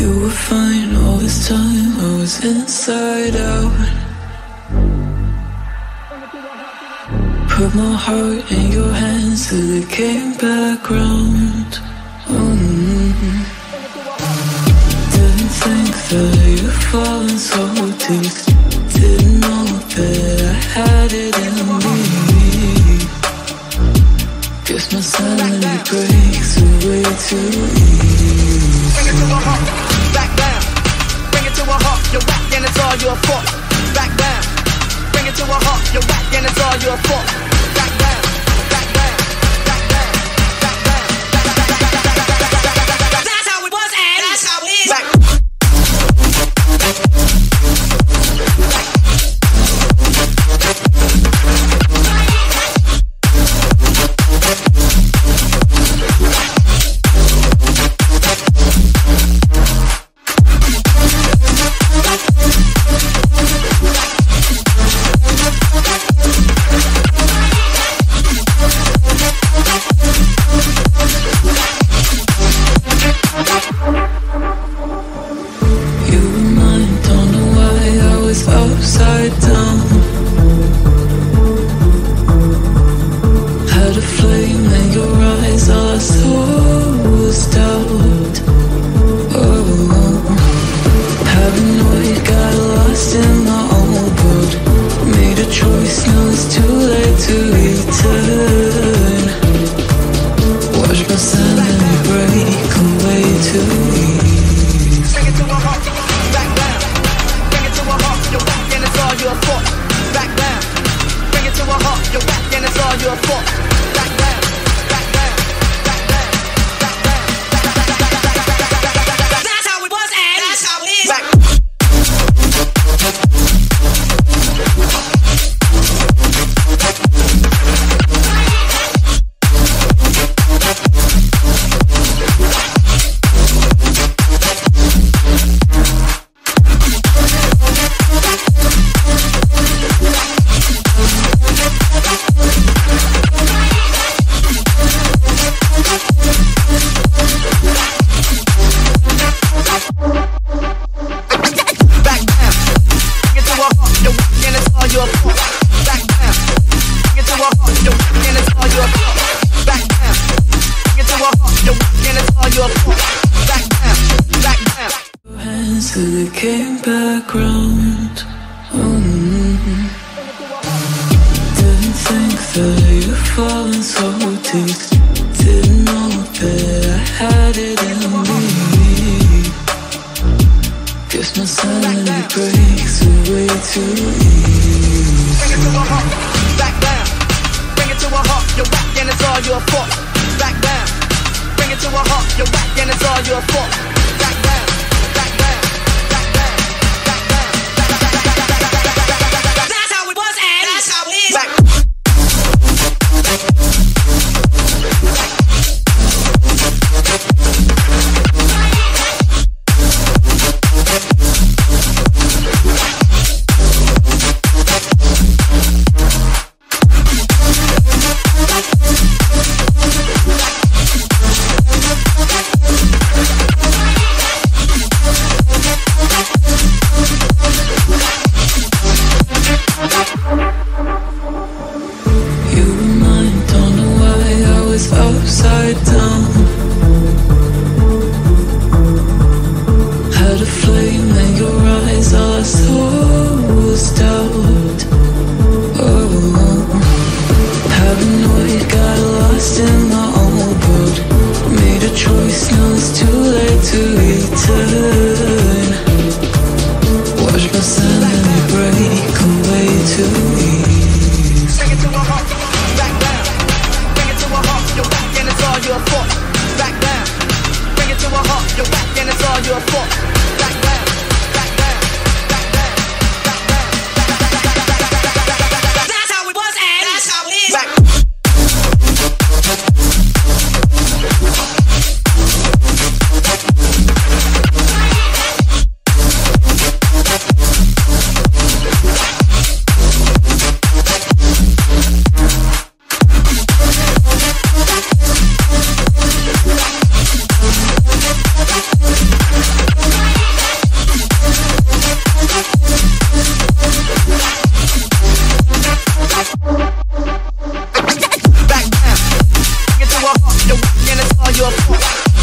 You were fine all this time, I was inside out. Put my heart in your hands till it came back round. Didn't think that you'd fallen so deep. Didn't know that I had it in me. Guess my sanity breaks away too easy. Bring it to a halt, back down. Bring it to a halt, you're whack and it's all your fault. Back down. Bring it to a halt, you're whack and it's all your fault. Back down, back down, back down, back down. That's how it was and that's how it is. Back. Upside down, had a flame in your eyes, all I saw was doubt. Oh, paranoid, got lost in my own world. Made a choice, now it's too late to return. Watch my sanity break away too easy. Bring it to a halt, back down. Bring it to a halt, you're whack and it's all your fault. Back down. Bring it to a halt, you're whack and it's all your fault. Back down, back down, back down, back down. That's how it was and that's how it is. Back. Till it came back round. Didn't think that you'd fallen so deep. Didn't know that I had it in me. Guess my sanity breaks away too easy. Bring it to a halt, back down. Bring it to a halt, you're whack and it's all your fault. Back down. Bring it to a halt, you're whack and it's all your fault. Back down, back down, back down, back down. That's how it was and that's how it is. Back.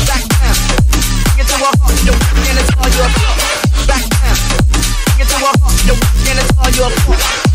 back down. Bring it to a halt, you're and it's all your fault. Back down. Bring it to a halt, you're and it's all your fault.